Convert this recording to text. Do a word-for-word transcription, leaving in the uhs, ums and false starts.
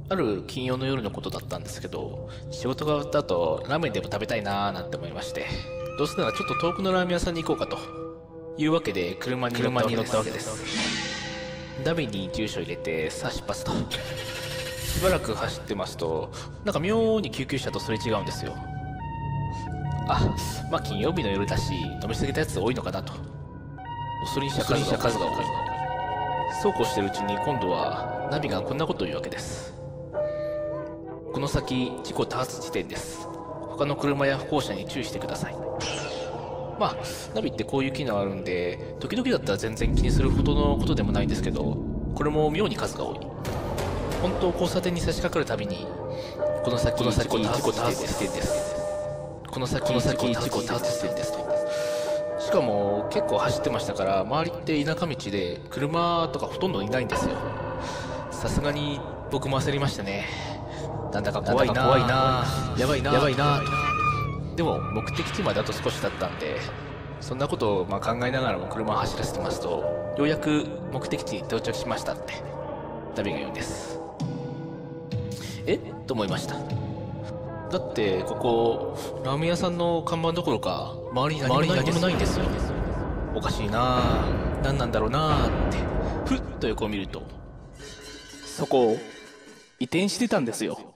ある金曜の夜のことだったんですけど、仕事が終わった後、ラーメンでも食べたいなーなんて思いまして、どうせならちょっと遠くのラーメン屋さんに行こうかというわけで車に乗ったわけです。わけですダビに住所入れて、さあ出発と。しばらく走ってますと、なんか妙に救急車とすれ違うんですよ。あ、まあ金曜日の夜だし、飲みすぎたやつ多いのかなと。恐れにした数が数が多い。そうこうしてるうちに今度はナビがこんなことを言うわけです。この先事故多発地点です。他の車や歩行者に注意してください。まあナビってこういう機能あるんで、時々だったら全然気にするほどのことでもないんですけど、これも妙に数が多い。本当交差点に差し掛かるたびに、この先事故多発地点です。この先事故多発地点ですと。しかも結構走ってましたから、周りって田舎道で車とかほとんどいないんですよ。さすがに僕も焦りましたね。なんだか怖いな怖いなやばいなやばいな。でも目的地まであと少しだったんで、そんなことをまあ考えながらも車を走らせてますと、ようやく目的地に到着しましたってナビが言うんです。えと思いました。だってここラーメン屋さんの看板どころか周りに何もないんですよ。おかしいなぁ、何なんだろうなぁって、ふっと横を見ると、そこ移転してたんですよ。